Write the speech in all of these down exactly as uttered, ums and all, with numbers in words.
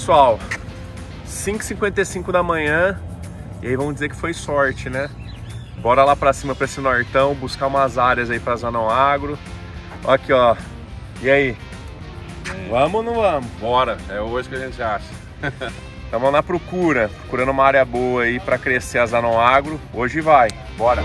pessoal, cinco e cinquenta e cinco da manhã, e aí vamos dizer que foi sorte, né? Bora lá pra cima, pra esse nortão, buscar umas áreas aí pra Zanão Agro. Aqui, ó. E aí? Vamos ou não vamos? Bora, é hoje que a gente acha. Estamos na procura, procurando uma área boa aí pra crescer a Zanão Agro. Hoje vai, bora!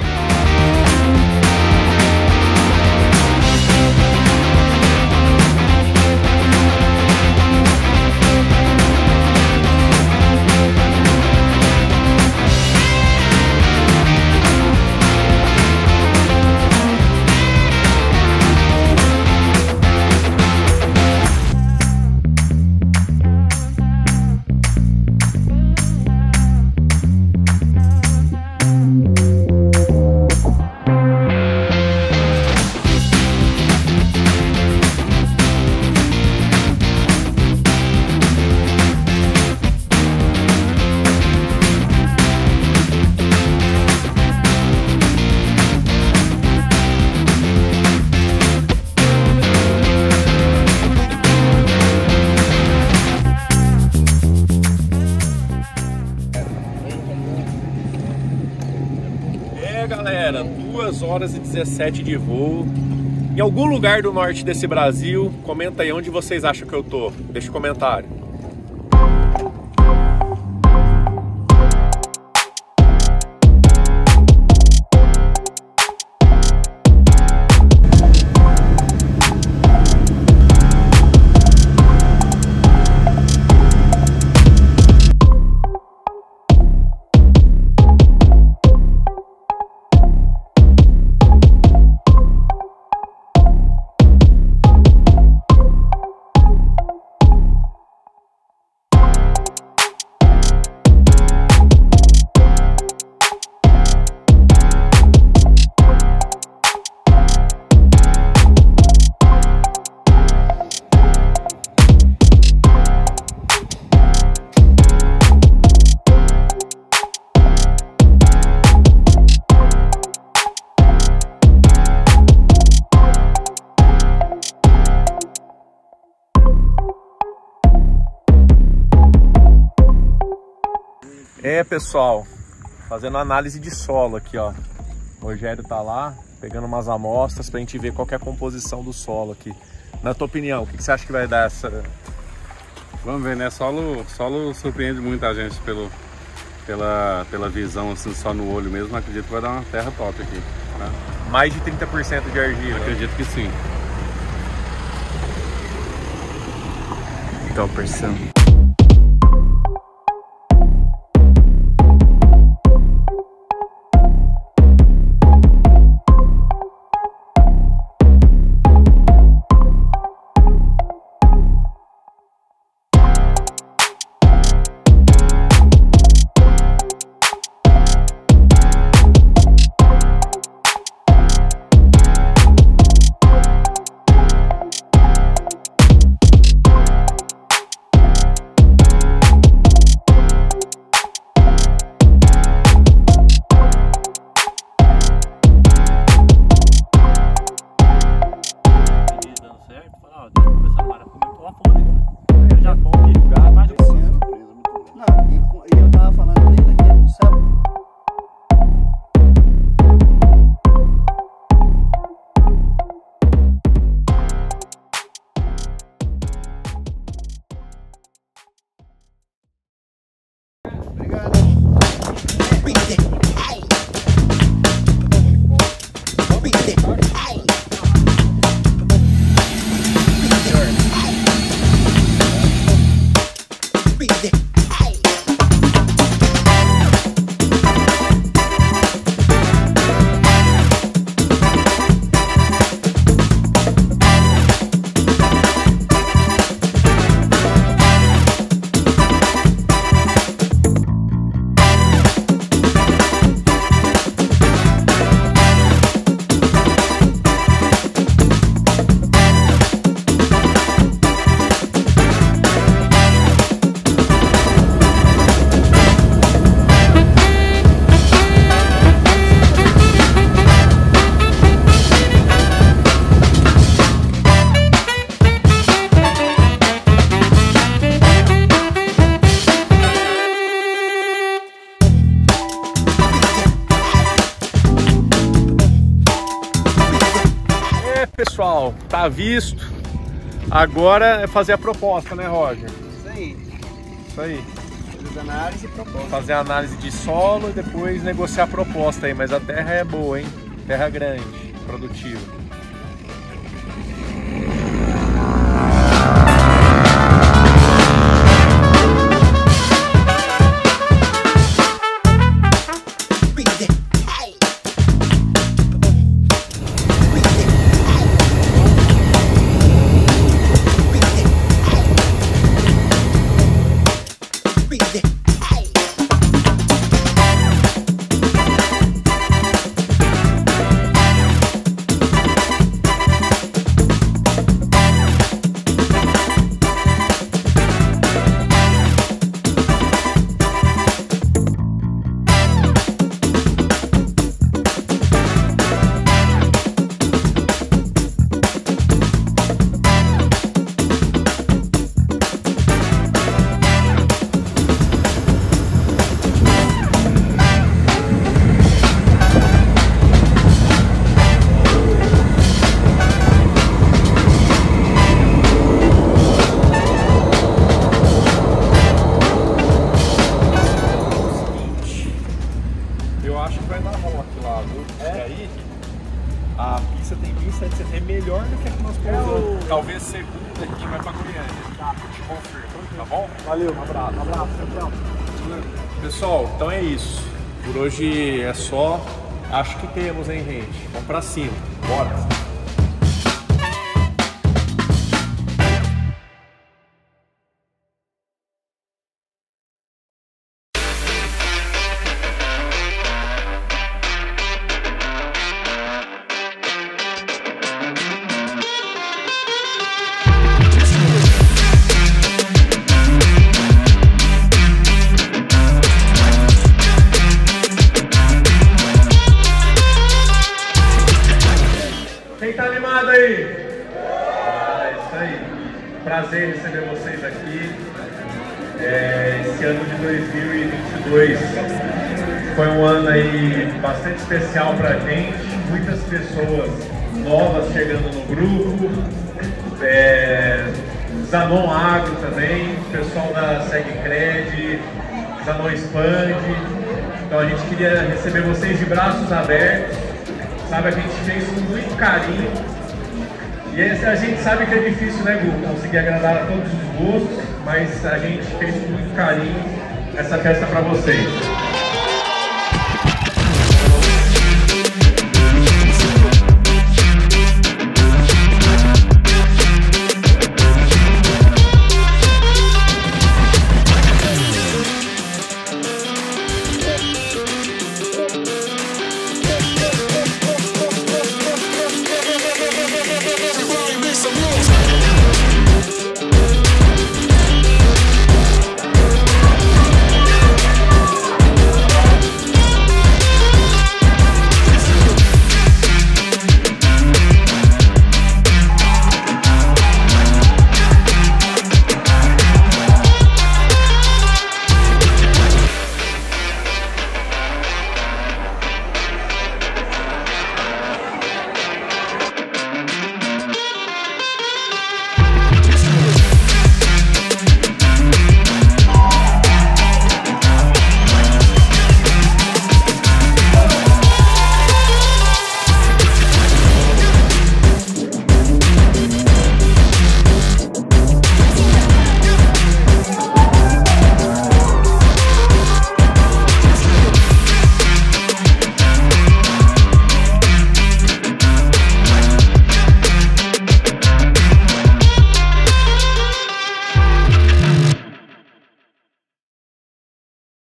Galera, duas horas e dezessete de voo em algum lugar do norte desse Brasil. Comenta aí onde vocês acham que eu tô. Deixa um comentário. É, pessoal, fazendo análise de solo aqui, ó. O Rogério tá lá, pegando umas amostras pra gente ver qual que é a composição do solo aqui. Na tua opinião, o que, que você acha que vai dar essa... Vamos ver, né? Solo, solo surpreende muito a gente pelo, pela, pela visão, assim, só no olho mesmo. Acredito que vai dar uma terra top aqui, tá? Mais de trinta por cento de argila. Acredito que sim. Então, pressão. pessoal, tá visto. Agora é fazer a proposta, né, Roger? Isso aí. Isso aí. Fazer análise e proposta. Fazer a análise de solo e depois negociar a proposta aí. Mas a terra é boa, hein? Terra grande, produtiva. A pista tem mil e setecentos, é melhor do que a que nós pousamos. Talvez segunda a gente vai pra Goiânia. Tá, te confirmo, tá bom? Valeu, um abraço, um abraço, tchau. Pessoal, então é isso. Por hoje é só. Acho que temos, hein, gente? Vamos pra cima. Bora! Quem tá animado aí? Ah, é isso aí. Prazer receber vocês aqui. É, esse ano de dois mil e vinte e dois foi um ano aí bastante especial pra gente. Muitas pessoas novas chegando no grupo. É, Zanon Agro também, pessoal da SegCred, Zanon Expande. Então a gente queria receber vocês de braços abertos. Sabe, a gente fez com muito carinho. E esse, a gente sabe que é difícil, né, Gu? Conseguir agradar a todos os gostos, mas a gente fez com muito carinho essa festa para vocês.